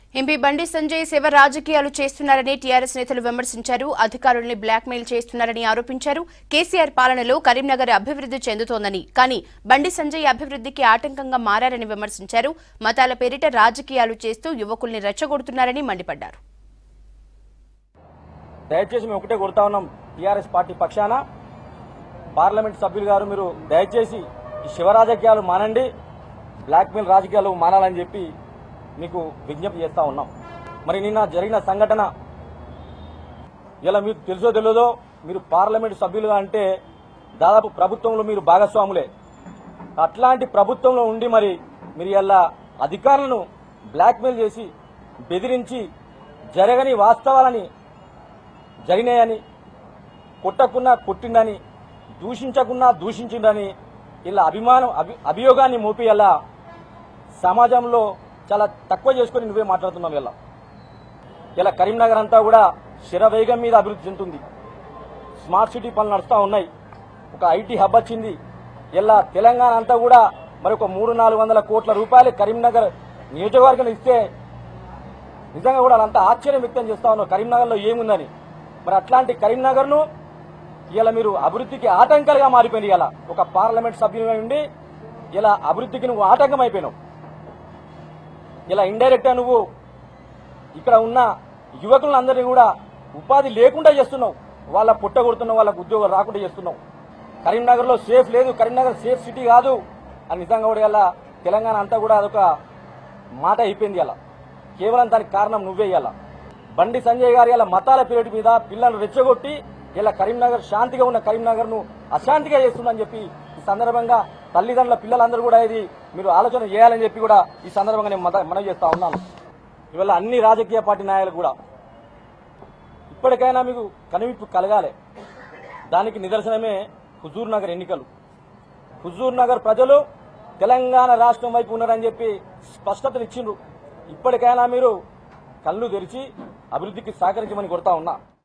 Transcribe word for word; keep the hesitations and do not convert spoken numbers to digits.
MP Bandi Sanjay Shiva రాజకీయాలు చేస్తున్నారని TRS నేతలు విమర్శించారు. అధికారుల్ని బ్లాక్మెయిల్ చేస్తున్నారని ఆరోపించారు. కేసీఆర్ పాలనలో కరీంనగర్ అభివృద్ధి చెందుతోందని, కానీ బండి సంజయ్ అభివృద్ధికి ఆటంకంగా మారారని విమర్శించారు. మతాల పేరిట రాజకీయాలు చేస్తూ యువకుల్ని రెచ్చగొడుతున్నారని మండిపడ్డారు. దయచేసి మేము ఒకటే కొడతా ఉన్నాం, టీఆర్ఎస్ పార్టీ పక్షాన పార్లమెంట్ సభ్యులు గారు, మీరు దయచేసి ఈ శివ రాజకీయాలు మానండి, బ్లాక్మెయిల్ రాజకీయాలు మానాలని చెప్పి మీకు విజ్ఞప్తి చేస్తా ఉన్నాం. మరి నిన్న జరిగిన సంఘటన ఇలా మీకు తెలుసో తెలియదో, మీరు పార్లమెంట్ సభ్యులుగా అంటే దాదాపు ప్రభుత్వంలో మీరు భాగస్వాములే. అట్లాంటి ప్రభుత్వంలో ఉండి మరి మీరు ఇలా అధికారులను బ్లాక్మెయిల్ చేసి బెదిరించి జరగని వాస్తవాలని జరిగినాయని, కొట్టకున్నా కొట్టిండని, దూషించకున్నా దూషించిండని ఇలా అభిమానం అభియోగాన్ని మోపి ఇలా సమాజంలో చాలా తక్కువ చేసుకుని నువ్వే మాట్లాడుతున్నావు. ఇలా ఇలా కరీంనగర్ అంతా కూడా శరవేగం మీద అభివృద్ధి చెందుతుంది. స్మార్ట్ సిటీ పనులు నడుస్తూ ఉన్నాయి. ఒక ఐటీ హబ్ వచ్చింది. ఇలా తెలంగాణ అంతా కూడా మరి ఒక మూడు నాలుగు వందల కోట్ల రూపాయలు కరీంనగర్ నియోజకవర్గం ఇస్తే నిజంగా కూడా అంతా ఆశ్చర్యం వ్యక్తం చేస్తా ఉన్నావు కరీంనగర్లో ఏముందని. మరి అట్లాంటి కరీంనగర్ను ఇలా మీరు అభివృద్ధికి ఆటంకాలుగా మారిపోయింది. ఇలా ఒక పార్లమెంట్ సభ్యునిగా ఉండి ఇలా అభివృద్ధికి నువ్వు ఆటంకం అయిపోయినావు. ఇలా ఇండైరెక్ట్గా నువ్వు ఇక్కడ ఉన్న యువకులందరినీ కూడా ఉపాధి లేకుండా చేస్తున్నావు. వాళ్ళ పుట్ట కొడుతున్నావు, వాళ్ళకు ఉద్యోగాలు రాకుండా చేస్తున్నావు. కరీంనగర్లో సేఫ్ లేదు, కరీంనగర్ సేఫ్ సిటీ కాదు అని నిజంగా కూడా ఇలా తెలంగాణ అంతా కూడా అదొక మాట అయిపోయింది. ఇలా కేవలం దానికి కారణం నువ్వే. ఇలా బండి సంజయ్ గారు ఇలా మతాల పీరియడ్ మీద పిల్లలను రెచ్చగొట్టి ఇలా కరీంనగర్ శాంతిగా ఉన్న కరీంనగర్ ను అశాంతిగా చేస్తుందని చెప్పి ఈ సందర్భంగా తల్లిదండ్రుల పిల్లలందరూ కూడా ఇది మీరు ఆలోచన చేయాలని చెప్పి కూడా ఈ సందర్భంగా నేను మనవి చేస్తా ఉన్నాను. ఇవాళ అన్ని రాజకీయ పార్టీ నాయకులు కూడా ఇప్పటికైనా మీకు కనువిప్పు కలగాలి. దానికి నిదర్శనమే హుజూర్ నగర్ ఎన్నికలు. హుజూర్ నగర్ ప్రజలు తెలంగాణ రాష్ట్రం వైపు ఉన్నారని చెప్పి స్పష్టతనిచ్చిండ్రు. ఇప్పటికైనా మీరు కళ్ళు తెరిచి అభివృద్ధికి సహకరించమని కోరుతా ఉన్నా.